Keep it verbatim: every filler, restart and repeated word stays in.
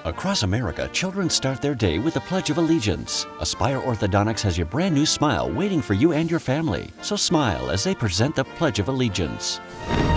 Across America, children start their day with the Pledge of Allegiance. Aspire Orthodontics has your brand new smile waiting for you and your family. So smile as they present the Pledge of Allegiance.